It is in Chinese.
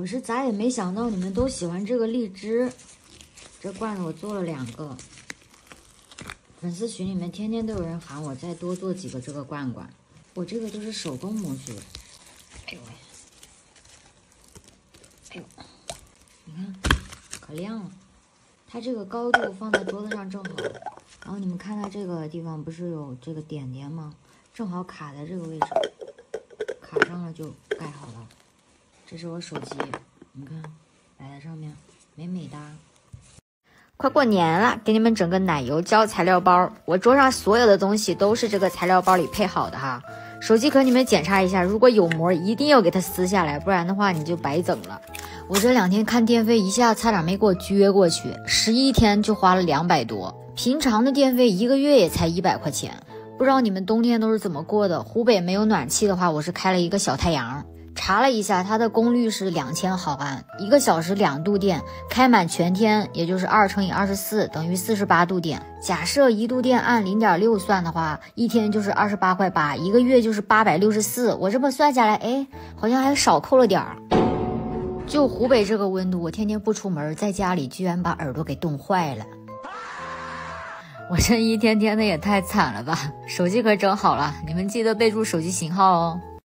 我是咋也没想到你们都喜欢这个荔枝，这罐子我做了2个。粉丝群里面天天都有人喊我再多做几个这个罐罐，我这个都是手工模具。哎呦喂，哎呦，你看可亮了，它这个高度放在桌子上正好。然后你们看它这个地方不是有这个点点吗？正好卡在这个位置，卡上了就盖好了。这是我手机，你看摆在上面，美美哒。快过年了，给你们整个奶油胶材料包，我桌上所有的东西都是这个材料包里配好的哈。手机壳你们检查一下，如果有膜一定要给它撕下来，不然的话你就白整了。我这2天看电费一下差点没给我撅过去，11天就花了200多，平常的电费1个月也才100块钱。不知道你们冬天都是怎么过的？湖北没有暖气的话，我是开了一个小太阳。查了一下，它的功率是2000毫安，1个小时2度电，开满全天，也就是2乘以24等于48度电。假设1度电按0.6算的话，一天就是28块8，一个月就是864。我这么算下来，哎，好像还少扣了点儿。就湖北这个温度，我天天不出门，在家里居然把耳朵给冻坏了。我这一天天的也太惨了吧！手机壳整好了，你们记得备注手机型号哦。